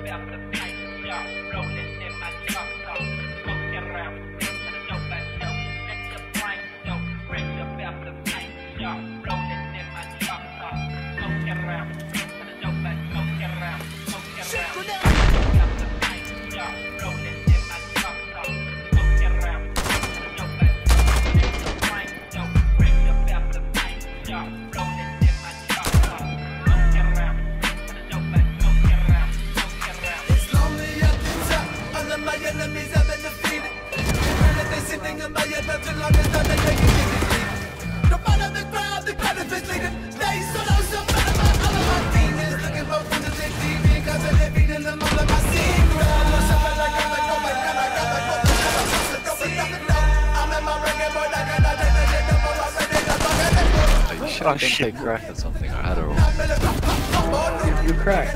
I didn't take crack or something, I had a roll. You cracked.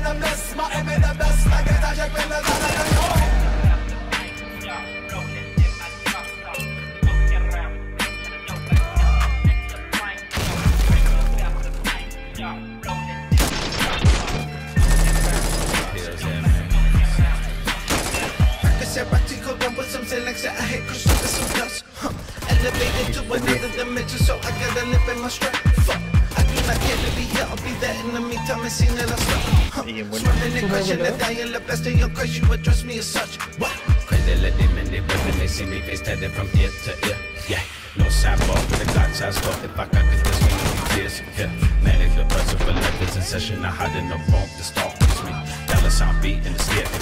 Elevated to another dimension, so I gotta live in my strength. Fuck, I do not care to be here, I'll be there in the meantime. I seen that I stop. Swimming and crushing the dying, the best of your crush, you address me as such. What? Crazy let them in, they women, they see me face tatted from ear to ear. Yeah, no sidewalk with a Glock size fuck. If I got this swing, you tears. Yeah, manage the pressure for life, it's in session. I hide in the bump, the stalk is me. Dollar sound beat in the skip.